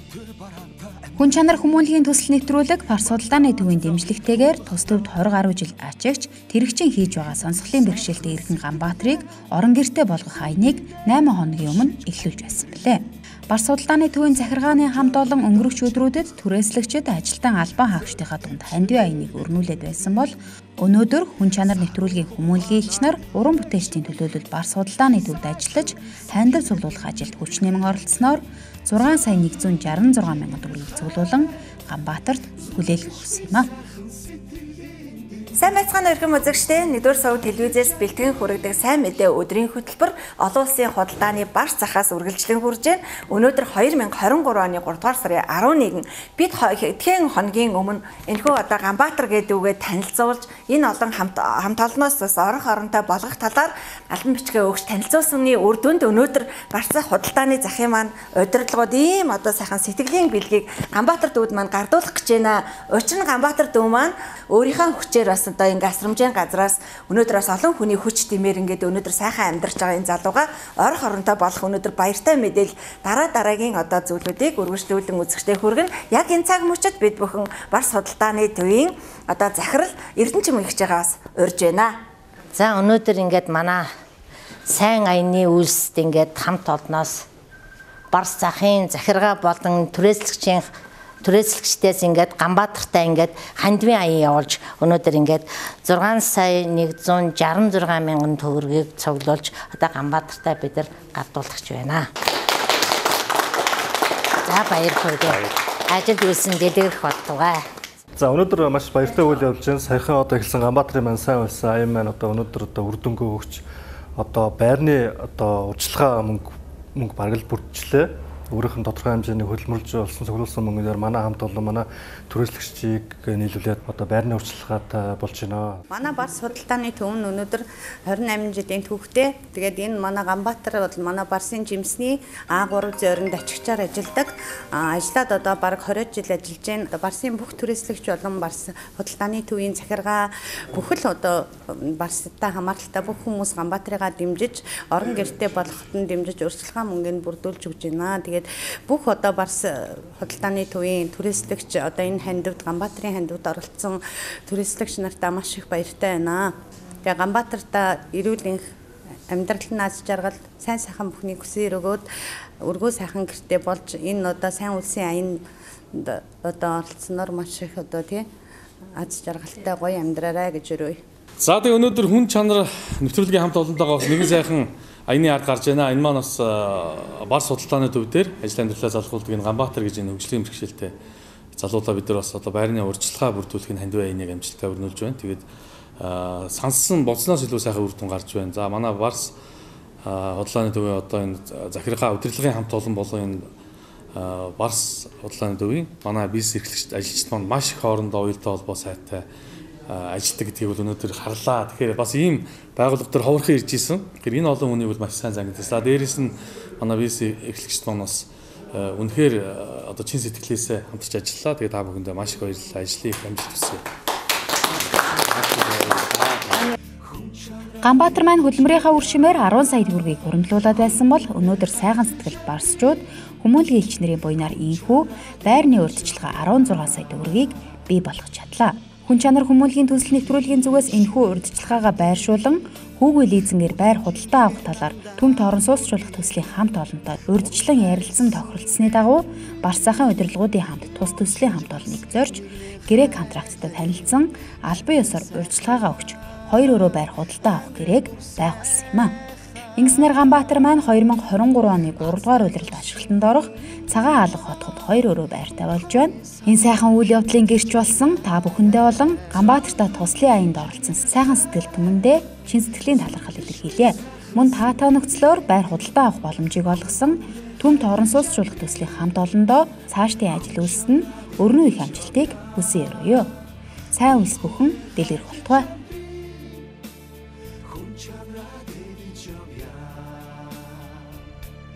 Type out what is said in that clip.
Хүн чанар хүмүүнлэгийн төсөл нэвтрүүлэг Фарс судалдааны төвийн дэмжлэгтэйгээр тус төвд 20 гаруй жил ачигч тэрэгчин хийж байгаа сонсголын бэрхшээлтэй Эргэн Ганбаатарыг орон гэртээ болгох аяныг 8 хоногийн өмнө эхлүүлж байсан билээ. Барс судалдааны төвийн захиргааны хамт олон өнгөрөх өдрүүдэд түрээслэгчид ажилтан албан хаагчдынхаа дунд хандив аяныг өрнүүлээд байсан бол өнөөдөр хүн чанар нэвтрүүлгийн хүмүүнлэгийн элч нар уран бүтээлчдийн төлөөлөл барс судалдааны төвд ажиллаж хандив цуглуулах ажилд хүч нэмэн оролцсноор 6,166,000 төгрөгийг цуглуулан Ганбаатарт хүлээлт өгсөн юм а. Сайн байцгаана өргөн үзэгчдээ, 1-р суваг телевизээс бэлтгэн хүргэдэг сайн мэдээ өдрийн хөтөлбөр олон улсын худалдааны барс захаас үргэлжлэн хүрж байна. Өнөөдөр 2023 оны 3-р сарын 11 бид хэдхэн хоногийн өмнө энэхүү Ганбаатар гэдэг үгээ танилцуулж энэ олон хамт олноос бас орон хоронтой болгох талаар албан бичгээ өгч танилцуулсаны үр дүнд өнөөдөр барс худалдааны захын маань удирдлагууд ийм сайхан сэтгэлийн бэлгийг Ганбаатар дүүд маань гардуулах гэж байна. Учир нь Ганбаатар дүү маань өөрийнхөө хүчээр бас энэ гасрамжийн газраас өнөөдөр бас олон хүний хүч тэмээр ингээд өнөөдөр сайхан амьдарч байгаа энэ залууга орон хоронтой болох өнөөдөр баяртай мэдээлэл дараагийн зүйлүүдийг үргэлжлүүлэн үзэгчтэй хүргэн яг энэ цаг мөчид бид бүхэн барс судалдааны төвийн захирал Эрдэнэчим ихж байгаас урьж байна. За өнөөдөр ингээд манай сайн аяны үйлсэд ингээд хамт олноос барс захын захиргаа болон түрээслэгчдээс ингээд Ганбаатартай ингээд хандивын аян явуулж өнөөдөр ингээд 6,166,000 төгрөгийг цуглуулж Ганбаатартай бид нар гардуулах гэж байна. За баяр хүргэе. Ажилд үйлсэн дэлгэрэх болтугай. За өнөөдөр маш баяртай үйл явж байна. Саяхан эхэлсэн Ганбаатарын маань сайн улсын аян маань өнөөдөр үр дүнгээ өгч байрны урьдчилгаа мөнгө бараг л бүрдчихлээ. Өөрийнх нь тодорхой хэмжээний хөдөлмөрлж олсон цуглуулсан мөнгөөр манай хамт олон манай түрээслэгчийг нийлүүлээд байрны урьдчилгаатай болж байна. Манай барс судалдааны төв нь өнөөдөр 28 жилийн түүхтэй. Тэгээд энэ манай Ганбаатар бол манай барсын жимсний А3 зөөрөнд ачигчаар ажилладаг. Ажлаад бараг 20 жил ажиллаж байна. Барсын бүх түрээслэгч болон барс судалдааны төвийн захиргаа бүхэл барстай хамааралтай бүх хүмүүс Ганбаатарыгаа дэмжиж орон гэртээ болгоход нь дэмжиж урьдчилгаа мөнгөнд бүрдүүлж өгч байна. Бүх барс худалдааны төвийн түрээслэгч энэ хандивд Ганбаатарын хандивд оролцсон түрээслэгч нартаа маш их баяртай байна. Тэгээ Ганбаатартаа эрүүл амьдрал нас жаргал сайн сайхан бүхний хүсээр өгөөд өргөө сайхан гэртээ болж энэ сайн улсын аянд оролцсноор маш их аз жаргалтай гоё амьдраарай гэж өрөөе. За тэгээ өнөөдөр хүн чанар нэвтрүүлгийн хамт олонтойгоо нэгэн сайхан аяны ард гарч байна. Энэ маань бас барс судалдааны төв дээр ажил амьдралаа залгуулдаг энэ Ганбаатар гэж энэ хөгжлийн бэрхшээлтэй залуулаа бид нар бас байрны урьдчилгаа бүрдүүлэх энэ хандив аяныг амжилттай өрнүүлж байна. Тэгээд сонссон болсноос илүү сайхан үр дүн гарч байна. За манай барс худалдааны төвийн энэ захиргаа удирдлагын хамт олон болон энэ барс худалдааны төвийн манай бизнес эрхлэгчид ажилчид маань маш их хоорондоо уялдаа холбоо сайтай ажилтдаг гэдгийг бол өнөөдөр харлаа. Тэгэхээр бас ийм байгууллага төр ховорхон ирж исэн. Тэгэхээр энэ олон хүнийг бол маш сайн зангидсан. Дээрээс нь манай бизнес эрхлэгчид маань бас үнэхээр чин сэтгэлээсээ хамтарч ажиллаа. Тэгээд та бүхэндээ маш их баярлалаа. Ажлын их амжилт хүсье. Ганбаатар маань хөдөлмөрийнхаа үршимээр 10 сая төгрөгийг хөрөнгөлүүлээд байсан бол өнөөдөр сайхан сэтгэл барсчууд хүмүүнлэгийн элч нарын буйнаар ийхүү байрны урьдчилгаа 16 сая төгрөгийг бий болгож чадлаа. Хүн чанар хүмүүнлэгийн төсөл нэвтрүүлгийн зүгээс энэхүү урьдчилгаагаа байршуулан хүүгүй лизингээр байр худалдаа авах талаар Төмт орон сууцчлуулах төслийн хамт олонтой урьдчилан ярилцсан тохиролцсны дагуу барс захын удирдлагуудын хамт тус төслийн хамт олныг зорж гэрээ контракттай танилцсан албан ёсоор урьдчилгаагаа өгч 2 өрөө байр худалдаа авах гэрээг байгуулсан юм а. Ингэснээр Ганбаатар маань 2023 оны 3 дугаар улиралд ашиглалтанд орох цагаан алга хотод 2 өрөө байртай болж байна. Энэ сайхан үйл явдлын гэрч болсон та бүхэндээ болон Ганбаатартаа туслын аянд оролцсон сайхан сэтгэл түмэндээ чин сэтгэлийн талархал илэрхийлье. Мөн та нөхцлөөр байр худалдаа авах боломжийг олгосон Төмт орон сууцчлуулах төслийн хамт олондоо цаашдын ажил үйлсэнд өрнөө их амжилтыг хүсье өргөё. Сайн үйлс бүхэн дэлгэрэх болтугай.